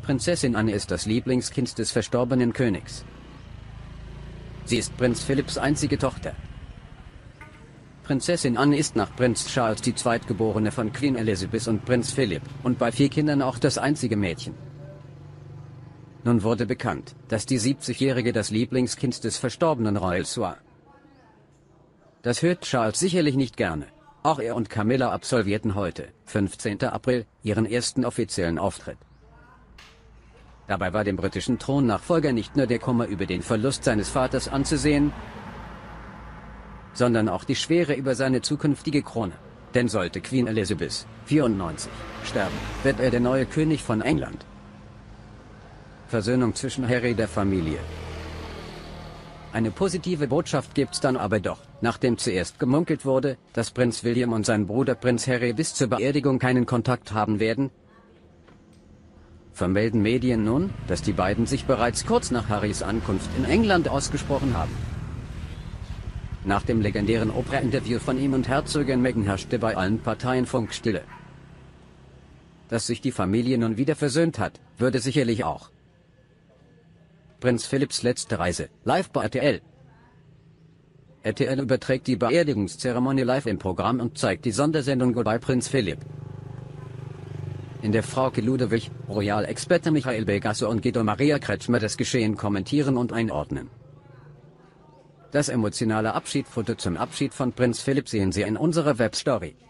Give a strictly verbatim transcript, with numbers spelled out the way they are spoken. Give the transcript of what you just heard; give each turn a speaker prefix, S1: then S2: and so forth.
S1: Prinzessin Anne ist das Lieblingskind des verstorbenen Königs. Sie ist Prinz Philipps einzige Tochter. Prinzessin Anne ist nach Prinz Charles die zweitgeborene von Queen Elizabeth und Prinz Philipp und bei vier Kindern auch das einzige Mädchen. Nun wurde bekannt, dass die siebzigjährige das Lieblingskind des verstorbenen Royals war. Das hört Charles sicherlich nicht gerne. Auch er und Camilla absolvierten heute, fünfzehnten April, ihren ersten offiziellen Auftritt. Dabei war dem britischen Thronnachfolger nicht nur der Kummer über den Verlust seines Vaters anzusehen, sondern auch die Schwere über seine zukünftige Krone. Denn sollte Queen Elizabeth, vierundneunzig, sterben, wird er der neue König von England. Versöhnung zwischen Harry der Familie. Eine positive Botschaft gibt's dann aber doch, nachdem zuerst gemunkelt wurde, dass Prinz William und sein Bruder Prinz Harry bis zur Beerdigung keinen Kontakt haben werden, vermelden Medien nun, dass die beiden sich bereits kurz nach Harrys Ankunft in England ausgesprochen haben. Nach dem legendären Oprah-Interview von ihm und Herzogin Meghan herrschte bei allen Parteien Funkstille. Dass sich die Familie nun wieder versöhnt hat, würde sicherlich auch Prinz Philipps letzte Reise, live bei R T L. R T L überträgt die Beerdigungszeremonie live im Programm und zeigt die Sondersendung Goodbye Prinz Philipp, in der Frauke Ludewig, Royal-Experte Michael Begasse und Guido Maria Kretschmer das Geschehen kommentieren und einordnen. Das emotionale Abschiedfoto zum Abschied von Prinz Philipp sehen Sie in unserer Webstory.